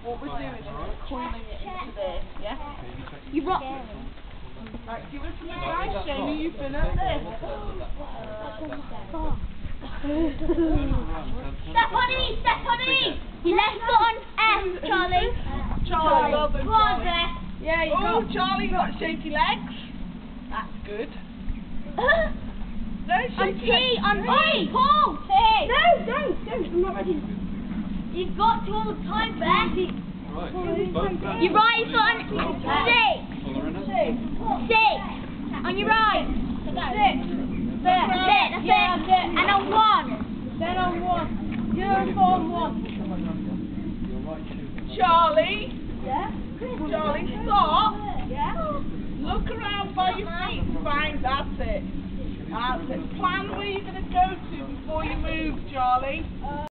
what we're doing is coiling it into this, yeah? You rock. Right, give us some advice, Jamie, you've been at this. Step on E, step on E! Your left foot on F, Charlie. Charlie, well done, Go on, Charlie. Beth. Yeah, you got Charlie, you got shaky legs. That's good. No, On shaky T, legs. on T. Paul! T. No, don't, I'm not ready. You've got to all the time, Beth. Your right foot on 6. 6. On your right. 6. That's it. And on 1. Then on 1. Uniform 1. Charlie. Yeah? Charlie, stop. Yeah? Look around by your feet and find, that's it. That's it. Plan where you're going to go to before you move, Charlie.